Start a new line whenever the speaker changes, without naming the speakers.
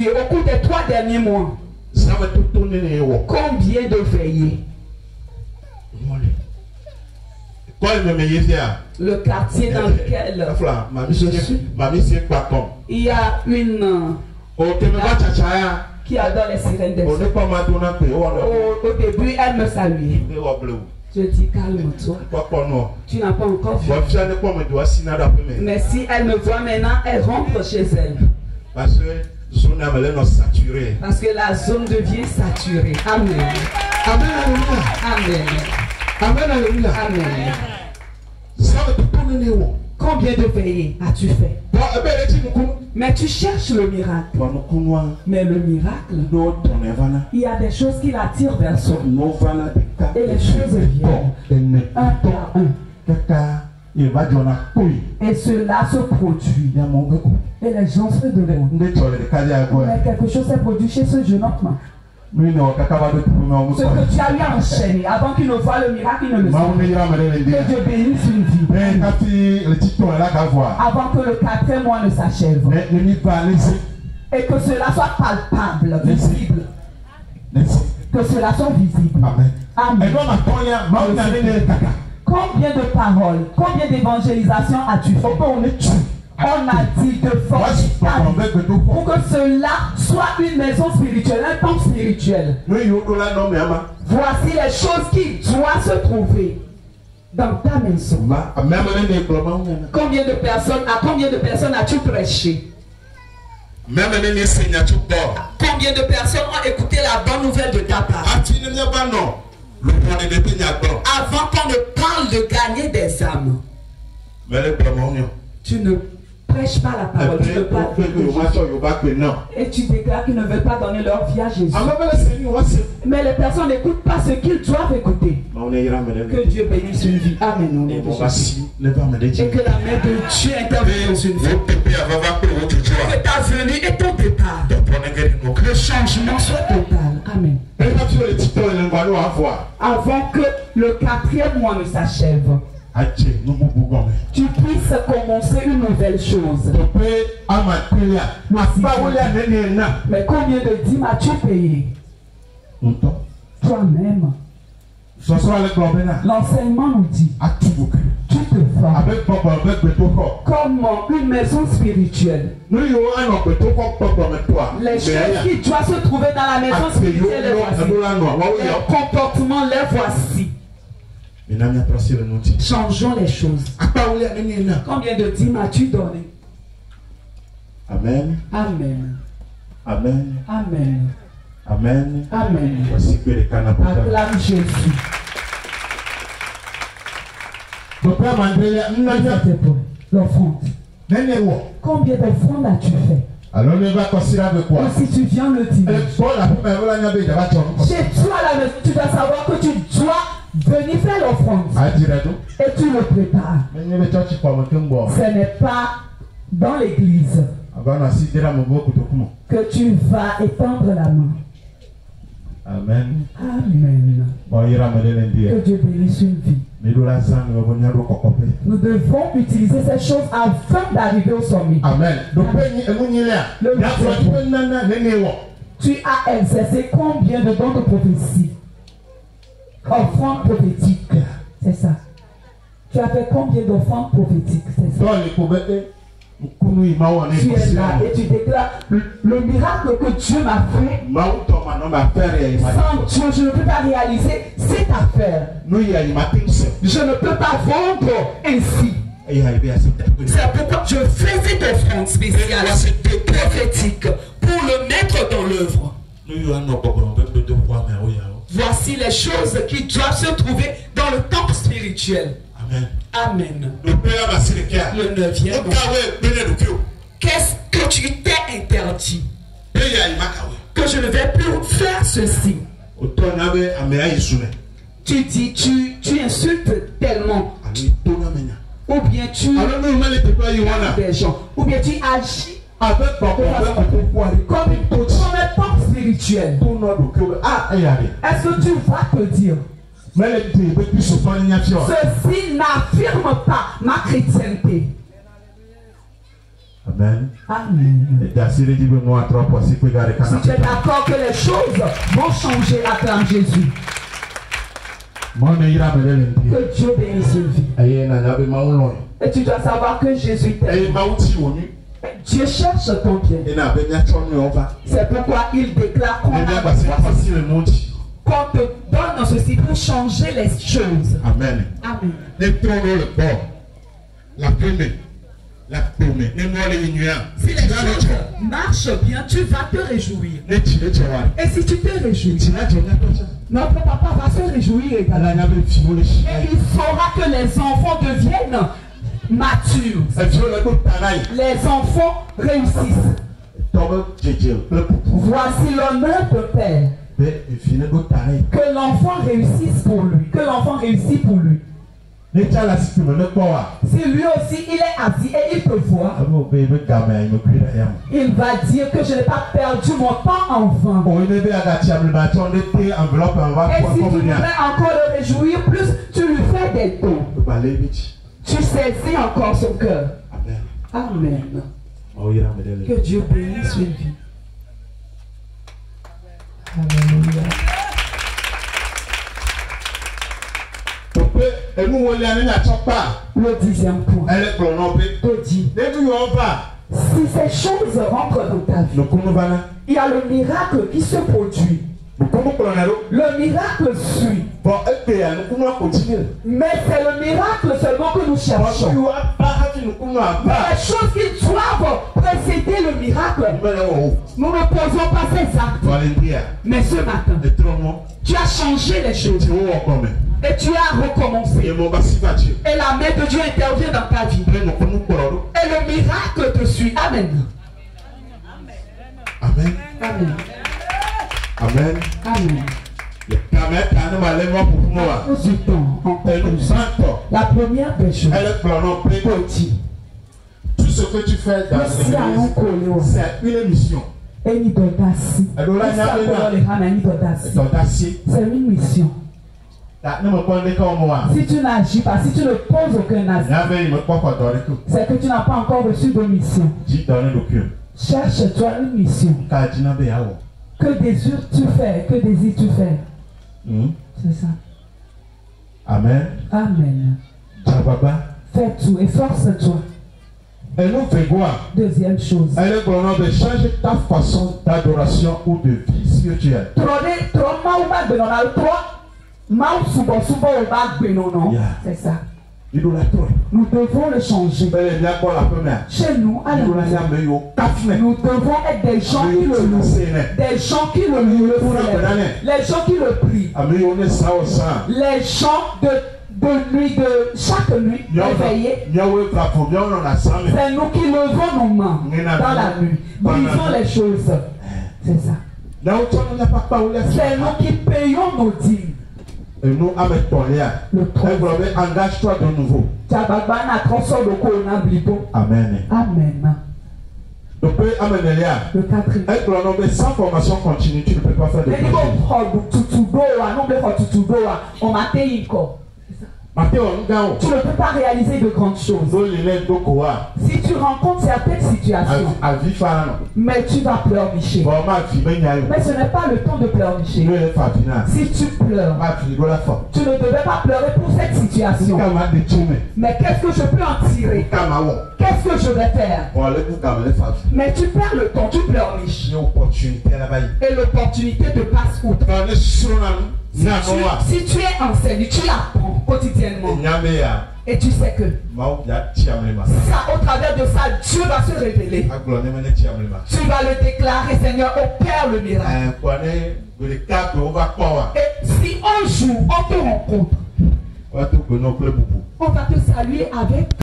prié au cours des 3 derniers mois? Combien de veillées? Le quartier dans lequel je suis, il y a une qui adore les sirènes des eaux. Au début, elle me saluait. Je dis calme-toi. Tu n'as pas encore vu. Mais si elle me voit maintenant, elle rentre chez elle. Parce que la zone devient saturée. Amen. Amen. Amen. Amen. Amen. Combien de veillées as-tu fait? Mais tu cherches le miracle. Mais le miracle, il y a des choses qui l'attirent vers soi. Et les choses viennent un par un. Et cela se produit. Et les gens se demandent. Mais quelque chose s'est produit chez ce jeune homme. Ce que tu as eu à enchaîner avant qu'il ne voit le miracle, il ne le sait. Que Dieu bénisse une vie. Avant que le 4e mois ne s'achève. Et que cela soit palpable, visible. Que cela soit visible. Amen. Combien de paroles, combien d'évangélisation as-tu fait? On a dit de force pour que cela soit une maison spirituelle, un temple spirituel. Voici les choses qui doivent se trouver dans ta maison. À combien de personnes as-tu prêché? Combien de personnes ont écouté la bonne nouvelle de ta part? Avant qu'on ne parle de gagner des âmes, tu ne prêches pas la parole, tu ne parles pas. Et tu déclares qu'ils ne veulent pas donner leur vie à Jésus. Mais les personnes n'écoutent pas ce qu'ils doivent écouter. Que Dieu bénisse une vie. Amen. Et que la main de Dieu intervienne dans une vie. Que ta venue et ton départ, le changement soit total. Amen. Avant que le 4e mois ne s'achève, tu puisses commencer une nouvelle chose. Mais combien de dîmes as-tu payé? Toi-même. L'enseignement nous dit, tu te formes comme une maison spirituelle. Les choses qui doivent se trouver dans la maison spirituelle, les voici. Les comportements, les voici. Changeons les choses. Combien de dîmes as-tu donné?
Amen.
Amen.
Amen.
Amen.
Amen.
Amen.
Acclame
Jésus. L'offrande. Combien d'offrandes as-tu fait? Si tu viens le dimanche, chez toi, tu dois savoir que tu dois venir faire l'offrande. Et tu le prépares. Ce n'est pas dans l'église que tu vas étendre la main.
Amen.
Amen. Que Dieu bénisse une vie. Nous devons utiliser ces choses afin d'arriver au sommet.
Amen.
Tu as exercé combien de dons de prophétie? Offrande prophétique. C'est ça. Tu as fait combien d'offrandes prophétiques? C'est ça. Tu es là et tu déclares le miracle que Dieu m'a fait. Sans Dieu, je ne peux pas réaliser cette affaire. Je ne peux pas vendre ainsi. C'est pourquoi je fais cette offrande spéciale prophétique pour le mettre dans l'œuvre. Voici les choses qui doivent se trouver dans le temple spirituel. Amen. Le 9e. Qu'est-ce que tu t'es interdit? Que je ne vais plus faire ceci. Tu dis, tu insultes tellement. Ou bien tu des gens. Ou bien tu agis comme un temple spirituel. Est-ce que tu vas te dire? Ceci n'affirme pas ma chrétienté.
Amen.
Amen.
Et d'assurer du bon à 3 pour si vous regardez
Si tu es d'accord que les choses vont changer, acclame Jésus. Que Dieu bénisse une vie. Et tu dois savoir que Jésus t'aime. Dieu cherche ton bien. C'est pourquoi il déclare qu'on te donne ceci pour changer les choses.
Amen.
Amen. Si les choses marchent bien, tu vas te réjouir. Et si tu te réjouis, notre papa va se réjouir également. Et il saura que les enfants deviennent matures. Les enfants réussissent. Voici l'honneur de Père. Que l'enfant réussisse pour lui. Que l'enfant réussisse pour lui. Si lui aussi il est assis et il peut voir, il va dire que je n'ai pas perdu mon temps en vain. Et si tu voudrais encore le réjouir plus, tu lui fais des dons. Tu saisis encore son cœur. Amen. Que Dieu bénisse une vie. Alléluia. Le 10e point. Te dit, si ces choses rentrent dans ta vie, il y a le miracle qui se produit. Le miracle suit. Mais c'est le miracle seulement que nous cherchons. Mais les choses qui doivent précéder le miracle, nous ne posons pas ces actes. Mais ce matin, tu as changé les choses. Et tu as recommencé. Et la main de Dieu intervient dans ta vie. Et le miracle te suit. Amen.
Amen.
Amen.
Amen.
Amen. La première des choses,
tout ce que tu fais dans l'église, c'est une mission.
C'est une mission. Si tu n'agis pas, si tu ne poses aucun acte, c'est que tu n'as pas encore reçu de mission. Cherche-toi une mission. Que désires-tu faire? Que désires-tu faire? C'est ça.
Amen.
Amen. Fais tout, efforce-toi. Deuxième chose.
Change ta façon d'adoration ou de vie spirituelle.
C'est ça. Nous devons le changer. Chez nous, nous devons être des gens qui le louent, des gens qui le louent, les gens qui le prient, les gens de nuit, de chaque nuit, réveillés. C'est nous qui levons nos mains dans la nuit, brisons les choses. C'est ça. C'est nous qui payons nos dîmes.
Et nous, engage-toi de nouveau. Amen.
Amen. Le quatrième.
Sans formation continue, tu ne peux pas faire de
tu ne peux pas réaliser de grandes choses. Si tu rencontres certaines situations, mais tu vas pleurnicher. Mais ce n'est pas le temps de pleurnicher. Si tu pleures, tu ne devais pas pleurer pour cette situation. Mais qu'est-ce que je peux en tirer? Qu'est-ce que je vais faire? Mais tu perds le temps, tu pleurniches. Et l'opportunité te passe outre. Si tu es enseigne, tu l'apprends quotidiennement. Et tu sais que ça, au travers de ça, Dieu va se révéler. Tu vas le déclarer, Seigneur, opère le miracle. Et si un jour on te rencontre, on va te saluer avec